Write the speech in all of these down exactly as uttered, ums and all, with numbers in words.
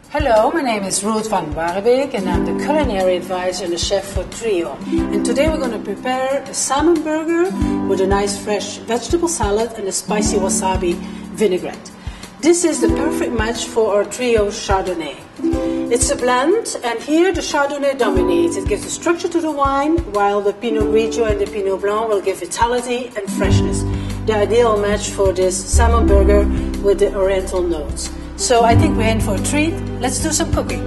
Hello, my name is Ruth van Baarbeek and I'm the culinary advisor and the chef for Trio. And today we're going to prepare a salmon burger with a nice fresh vegetable salad and a spicy wasabi vinaigrette. This is the perfect match for our Trio Chardonnay. It's a blend, and here the Chardonnay dominates. It gives a structure to the wine, while the Pinot Grigio and the Pinot Blanc will give vitality and freshness. The ideal match for this salmon burger with the oriental notes. So I think we're in for a treat. Let's do some cooking.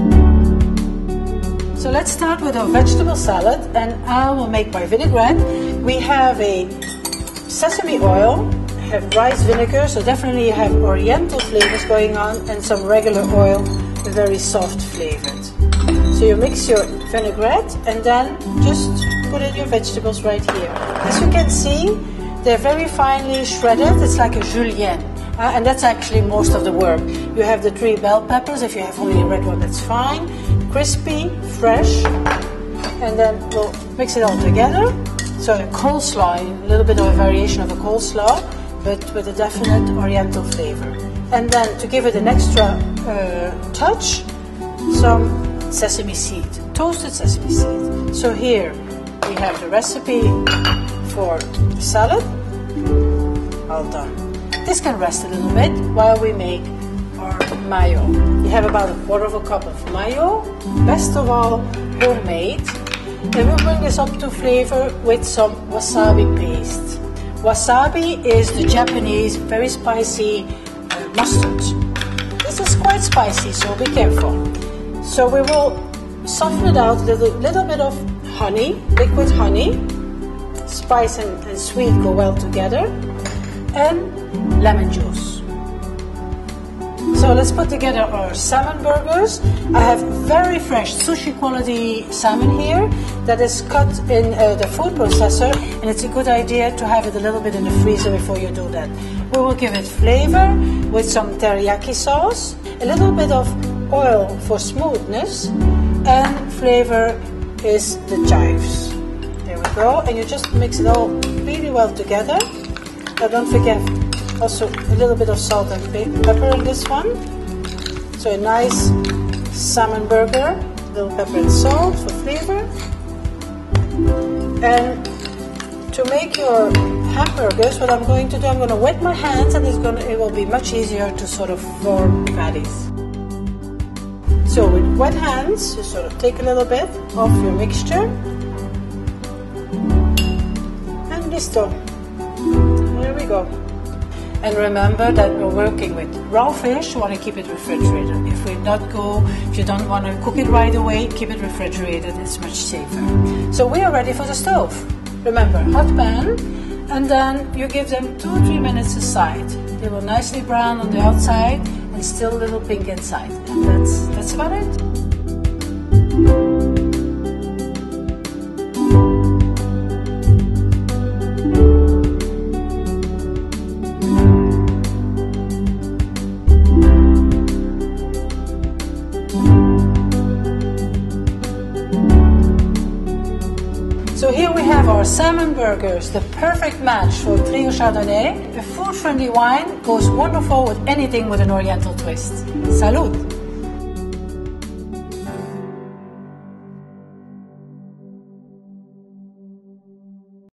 So let's start with our vegetable salad, and I will make my vinaigrette. We have a sesame oil, have rice vinegar, so definitely you have oriental flavors going on, and some regular oil, very soft flavored. So you mix your vinaigrette and then just put in your vegetables right here. As you can see, they're very finely shredded. It's like a julienne. Uh, and that's actually most of the work. You have the three bell peppers. If you have only a red one, that's fine. Crispy, fresh, and then we'll mix it all together. So a coleslaw, a little bit of a variation of a coleslaw, but with a definite oriental flavor. And then to give it an extra uh, touch, some sesame seed, toasted sesame seed. So here we have the recipe for the salad. All done. This can rest a little bit while we make our mayo. You have about a quarter of a cup of mayo, best of all homemade. Then we'll bring this up to flavor with some wasabi paste. Wasabi is the Japanese very spicy uh, mustard. This is quite spicy, so be careful. So we will soften it out with a little bit of honey, liquid honey. Spice and, and sweet go well together. And lemon juice. So let's put together our salmon burgers. I have very fresh sushi quality salmon here that is cut in uh, the food processor, and it's a good idea to have it a little bit in the freezer before you do that. We will give it flavor with some teriyaki sauce, a little bit of oil for smoothness, and flavor is the chives. There we go, and you just mix it all really well together. Now don't forget also a little bit of salt and pepper in this one. So a nice salmon burger, little pepper and salt for flavor. And to make your hamburgers, what I'm going to do, I'm going to wet my hands, and it's going to, it will be much easier to sort of form patties. So with wet hands, you sort of take a little bit of your mixture. And listo. There we go. And remember that we're working with raw fish. You want to keep it refrigerated. If we not go, if you don't want to cook it right away, keep it refrigerated. It's much safer. So we are ready for the stove. Remember, hot pan, and then you give them two or three minutes aside. They will nicely brown on the outside and still a little pink inside. And that's that's about it. So here we have our salmon burgers, the perfect match for Trio Chardonnay. A food-friendly wine goes wonderful with anything with an oriental twist. Salud!